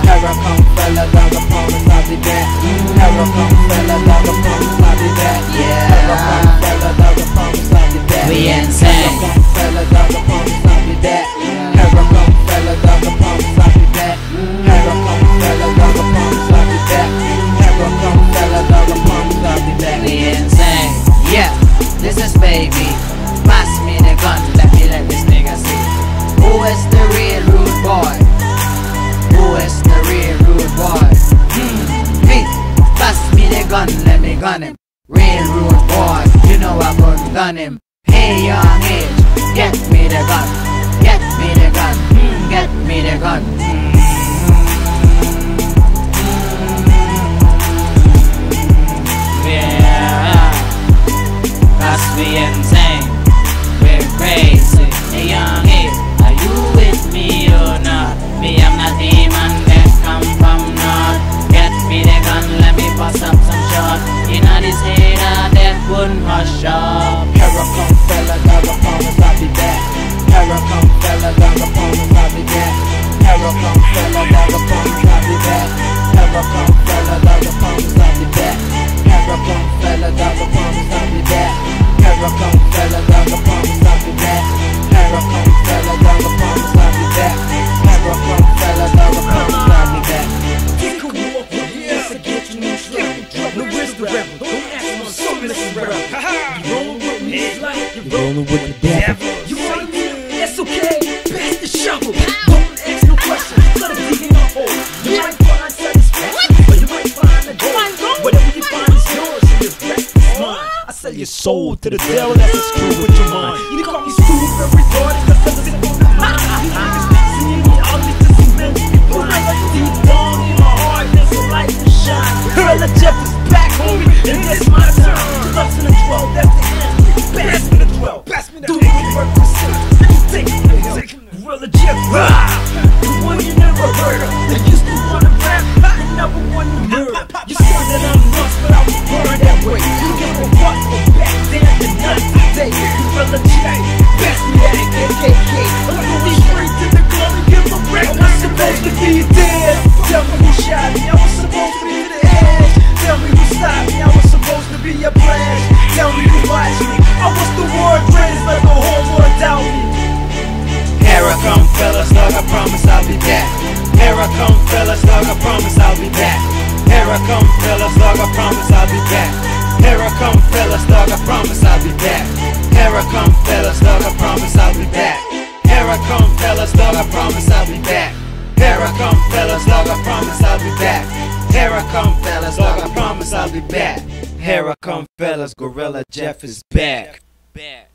Here I come, fella, dog, I promise I'll be back. Here I come, fella, dog, I promise I'll be back. Yeah. Here I come, fella, dog, I promise I'll be back. We insane. Here I come, fella, dog, I promise I'll be back. Here I come, fella, dog, I promise I'll be back. Here I come, fella, dog, I promise I'll be back. Here I come, fella, dog, I promise I'll be back. We insane. Yeah, this is baby. Pass me the gun, let this nigga see. Who is the real rude boy? Who is the real rude boy? Hey, pass me the gun, let me gun him. Real rude boy, you know I couldn't gun him. Hey young age, get me the gun. Get me the gun, get me the gun. Yeah, cause we insane, we're crazy. Hey young age, are you with me or not? Me, I'm not demon that come from north. Get me the gun, let me bust up some shot. You know this hater that wouldn't hush up. Here I come, fella, dog, I promise I'll be back. Here I come, fella, dog, I promise I'll be back. Here I come, fella, dog, I promise I'll be back. Here I come, fella, dog, I promise I'll be back. Here I come, fella, dog, I promise I'll be back. Here I come, fella, dog, I promise I'll be back. Here I come, fella, dog, I promise I'll be back. Here I come, fella, dog, I promise I'll be back. No risk the rebel, don't ask him, I'm so missing rebel. You rolling with me, it's like you're rolling with the devil. You right there, that's okay, pass the shovel. Don't ask no questions, let him dig in a hole. You might find satisfaction, or you might find a goal. Whatever you find is yours, and your rest is mine. I sell your soul to the devil, that's a screw with your mind. You call me stupid, very retarded, cause I'm sitting on the mind. You niggas seeing me, all these disciplined, you blind. Deep down in my heart, there's a light to shine. Gorilla Jeff is back, homie, and it's my turn. 2 and 12, that's the end. Pass me the 12, pass me the 12. Do the work to sit, take it to him. Gorilla Jeff, the one you never heard of. They used to wanna rap, but never wanna murder. You said that I'm nuts, but I was born that way. You give a fuck for back then and not today. Gorilla Jeff, pass me that AKK. I'm gonna be straight to the club and give a break. I was supposed to be dead. Tell me who shot me, I was supposed to be the edge. Tell me who stopped me, I was supposed to be a blast. Tell me who watched me, I was the world greatest, let the whole world doubt me. Here I come, fellas, dog, I promise I'll be back. Here I come, fellas, dog, I promise I'll be back. Here I come, fellas, dog, I promise I'll be back. Here I come, fellas, dog, I promise I'll be back. Here I come, fellas, dog, I promise I'll be back. Here I come, fellas, dog, I promise I'll be back. Here I come, fellas, dog, I promise I'll be back. Here I come, fellas, dog, I promise I'll be back. Here I come, fellas, Gorilla Jeff is back.